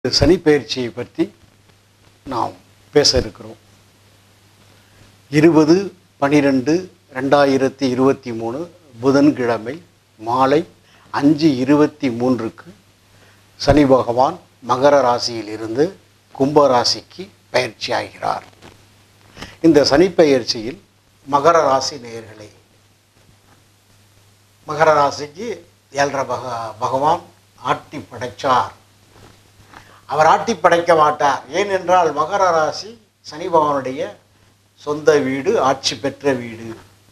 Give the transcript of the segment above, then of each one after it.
சனி பெயர்ச்சியை பற்றி நாம் பேச இருக்கிறோம். 20/12/2023 புதன்கிழமை மாலை 5:23 சனி பகவான் மகர ராசியிலிருந்து கும்ப ராசிக்கு பயிற்சி ஆகிறார். இந்த சனி பெயர்ச்சியில் மகர ராசி நேயர்களே, மகர ராசிக்கு 7 பகவான் ஆட்டி படைச்சார். அவர் ஆட்டி படைக்க மாட்டார். ஏனென்றால் மகர ராசி சனி பகவானுடைய சொந்த வீடு, ஆட்சி பெற்ற வீடு.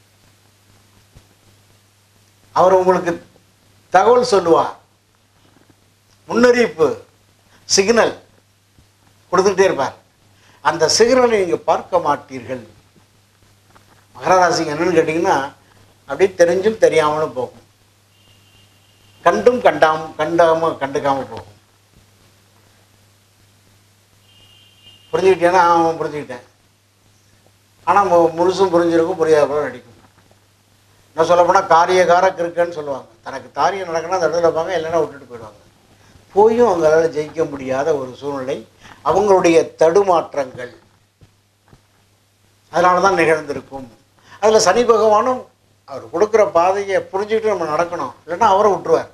அவர் உங்களுக்கு தகவல் சொல்லுவார், முன்னறிவிப்பு, சிக்னல் கொடுத்துக்கிட்டே இருப்பார். அந்த சிக்னலை நீங்கள் பார்க்க மாட்டீர்கள். மகர ராசிக்கு என்னன்னு கேட்டிங்கன்னா, அப்படியே தெரிஞ்சும் தெரியாமலும் போகும், கண்டும் கண்டுக்காமல் போகும். புரிஞ்சுக்கிட்டேன்னா அவன் புரிஞ்சுக்கிட்டேன், ஆனால் முழுசும் புரிஞ்சிருக்கும், புரியாத போல நடிக்கும். என்ன சொல்ல போனால் காரியக்கார கிருக்கன்னு சொல்லுவாங்க. தனக்கு காரியம் நடக்குன்னா அந்த இடத்துல இருப்பாங்க, இல்லைன்னா விட்டுட்டு போயிடுவாங்க. போயும் அவங்களால ஜெயிக்க முடியாத ஒரு சூழ்நிலை, அவங்களுடைய தடுமாற்றங்கள் அதனால தான் நிகழ்ந்திருக்கும். அதில் சனி பகவானும் அவர் கொடுக்குற பாதையை புரிஞ்சுக்கிட்டு நம்ம நடக்கணும், இல்லைன்னா அவரை விட்டுருவார்.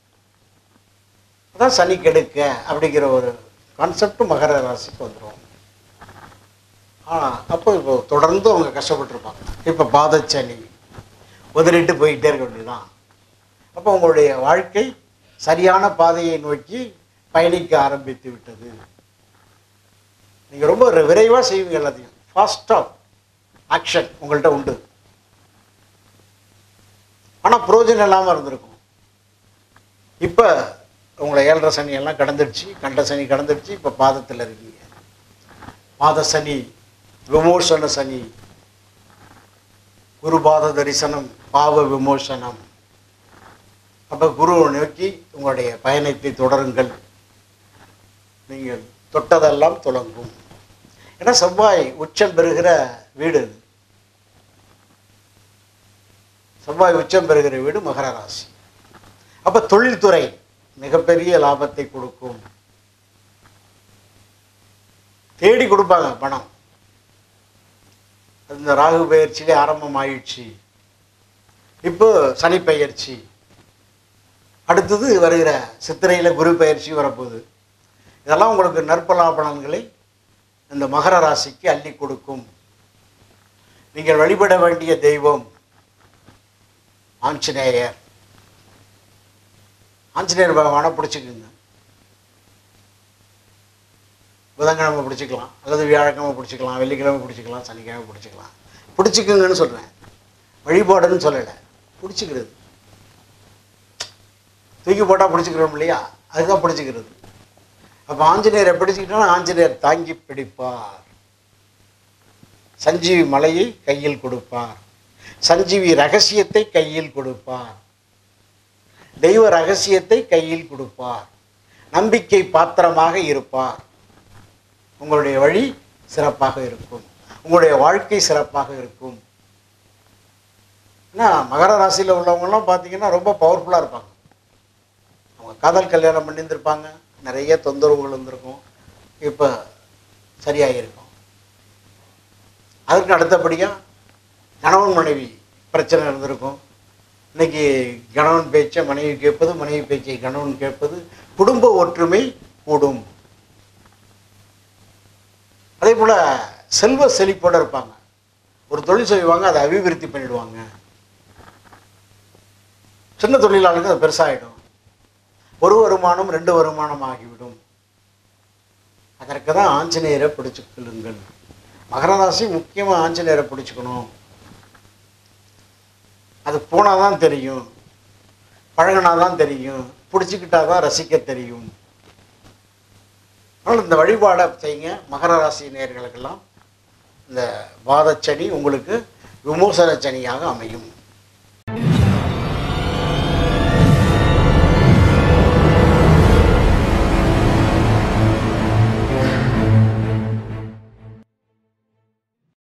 அதான் சனி கெடுக்க அப்படிங்கிற ஒரு கான்செப்ட் மகர ராசிக்கு வந்துடும். அப்போ இப்போ தொடர்ந்து அவங்க கஷ்டப்பட்டுருப்பாங்க. இப்போ பாதச்சனி உதறிட்டு போய்கிட்டே இருக்க வேண்டியதுதான். அப்போ உங்களுடைய வாழ்க்கை சரியான பாதையை நோக்கி பயணிக்க ஆரம்பித்து விட்டது. நீங்கள் ரொம்ப விரைவாக செய்வீங்க, எல்லாத்தையும் ஃபாஸ்ட் ஆஃப் ஆக்ஷன் உங்கள்கிட்ட உண்டு. ஆனால் புரோஜனம் இல்லாமல் இருந்திருக்கும். இப்போ உங்களை 7 சனி எல்லாம் கடந்துடுச்சு, கண்ட சனி கடந்துடுச்சு. இப்போ பாதத்தில் இருக்கீங்க. பாத சனி, விமோசன சனி, குரு பாத தரிசனம், பாவ விமோசனம். அப்போ குருவை நோக்கி உங்களுடைய பயணத்தை தொடருங்கள். நீங்கள் தொட்டதெல்லாம் துலங்கும். ஏன்னா செவ்வாய் உச்சம் பெறுகிற வீடு அது. செவ்வாய் உச்சம் பெறுகிற வீடு மகர ராசி. அப்போ தொழில்துறை மிகப்பெரிய லாபத்தை கொடுக்கும். தேடி கொடுப்பாங்க பணம். இந்த ராகு பெயர்ச்சியிலே ஆரம்பம் ஆயிடுச்சு. இப்போ சனி பெயர்ச்சி, அடுத்தது வருகிற சித்திரையில் குரு பெயர்ச்சி வரப்போகுது. இதெல்லாம் உங்களுக்கு நற்பலாபலன்களை இந்த மகர ராசிக்கு அள்ளி கொடுக்கும். நீங்கள் வழிபட வேண்டிய தெய்வம் ஆஞ்சநேயர். ஆஞ்சநேயர் பகவானை பிடிச்சிக்குங்க. புதன்கிழமை பிடிச்சிக்கலாம், அல்லது வியாழக்கிழமை பிடிச்சிக்கலாம், வெள்ளிக்கிழமை பிடிச்சிக்கலாம், சனிக்கிழமை பிடிச்சிக்கலாம். பிடிச்சிக்குங்கன்னு சொல்கிறேன், வழிபாடுன்னு சொல்லலை. பிடிச்சிக்கிறது, தூக்கி போட்டால் பிடிச்சிக்கிறோம் இல்லையா, அதுதான் பிடிச்சிக்கிறது. அப்போ ஆஞ்சநேயரை பிடிச்சிக்கிட்டோன்னா ஆஞ்சநேயர் தாங்கி பிடிப்பார். சஞ்சீவி மலையை கையில் கொடுப்பார். சஞ்சீவி ரகசியத்தை கையில் கொடுப்பார். தெய்வ ரகசியத்தை கையில் கொடுப்பார். நம்பிக்கை பாத்திரமாக இருப்பார். உங்களுடைய வழி சிறப்பாக இருக்கும், உங்களுடைய வாழ்க்கை சிறப்பாக இருக்கும். ஏன்னா மகர ராசியில் உள்ளவங்கலாம் பார்த்தீங்கன்னா ரொம்ப பவர்ஃபுல்லாக இருப்பாங்க. அவங்க காதல் கல்யாணம் பண்ணியிருந்திருப்பாங்க, நிறைய தொந்தரவுகள் இருந்திருக்கும், இப்போ சரியாக இருக்கும். அதற்கு அடுத்தபடியாக கணவன் மனைவி பிரச்சனை இருந்திருக்கும். இன்னைக்கு கணவன் பேச்சை மனைவி கேட்பது, மனைவி பேச்சை கணவன் கேட்பது, குடும்ப ஒற்றுமை கூடும். அதே போல் செல்வ செழிப்போடு இருப்பாங்க. ஒரு தொழில் செய்வாங்க, அதை அபிவிருத்தி பண்ணிடுவாங்க. சின்ன தொழிலாளருக்கு அது பெருசாகிடும். ஒரு வருமானம் 2 வருமானம் ஆகிவிடும். அதற்கு தான் ஆஞ்சநேயரை பிடிச்சிக்கொள்ளுங்கள். மகர ராசி முக்கியமாக ஆஞ்சநேயரை பிடிச்சிக்கணும். அது போனால் தான் தெரியும், பழகினா தான் தெரியும், பிடிச்சிக்கிட்டா தான் ரசிக்க தெரியும். அதனால் இந்த வழிபாடை செய்யுங்க. மகர ராசி நேயர்களுக்கெல்லாம் இந்த பாதச்சனி உங்களுக்கு விமோசன சனியாக அமையும்.